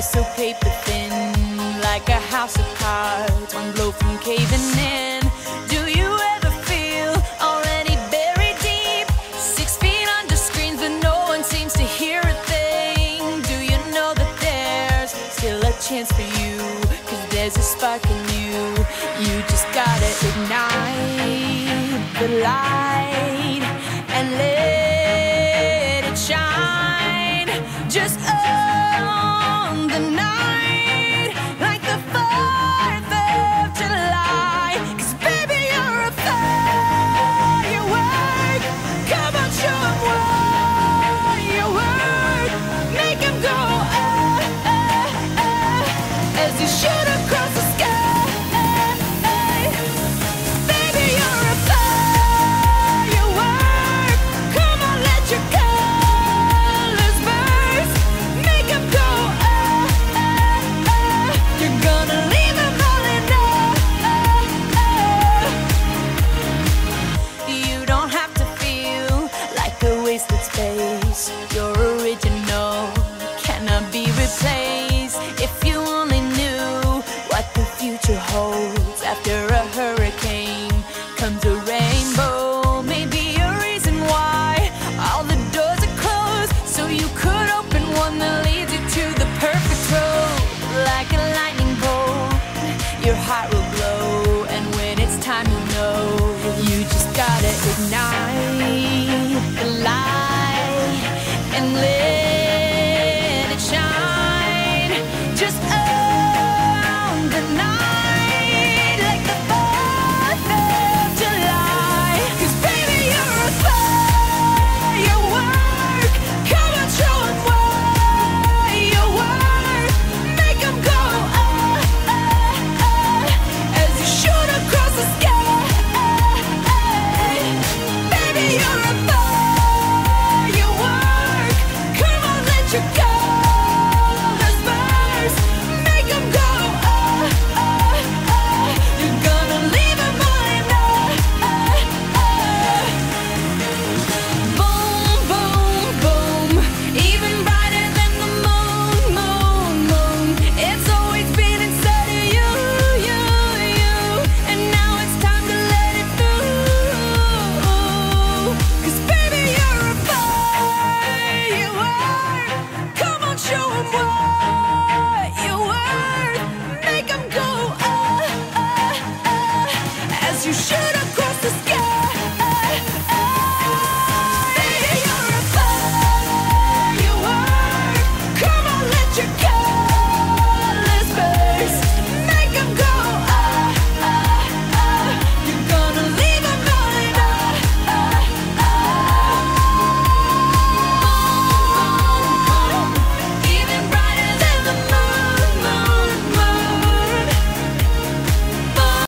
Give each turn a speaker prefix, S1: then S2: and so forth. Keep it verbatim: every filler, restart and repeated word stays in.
S1: so paper thin, like a house of cards, one blow from caving in. Do you ever feel already buried deep, six feet under screens but no one seems to hear a thing? Do you know that there's still a chance for you, cause there's a spark in you. You just gotta ignite the light and let it shine. Just own the night like the fourth of July. Cause baby, you're a firework. Come on, show 'em what you work. Make 'em go ah, ah, ah, as you shoot across the sky. Baby, you're a firework. Come on, let your colors burst. Make 'em go ah, ah, ah. You're gonna leave 'em all in awe. You don't have to feel like a wasted space. You're original, cannot be replaced. If you only knew what the future holds. After a hurricane comes a rainbow. Maybe a reason why all the doors are closed, so you could open one that leads you to the perfect road. Like a lightning bolt, your heart will glow, and when it's time to know, you just gotta ignite the light and let it shine. Just own the night like the fourth of July. Cause baby, you're a firework. Come on, show 'em what you work. Make 'em go ah, ah, ah, as you shoot across the sky. Baby, you're a firework. Come on, let your colors burst. Make 'em go ah, ah, ah. You're gonna leave 'em all in awe. Boom, boom, boom, even brighter than the moon, moon, moon. It's always been inside of you, you, you, and now it's time to let it through. Cause baby, you're a firework. Come on, show 'em what you worth. Make 'em go ah, ah, ah, as you shoot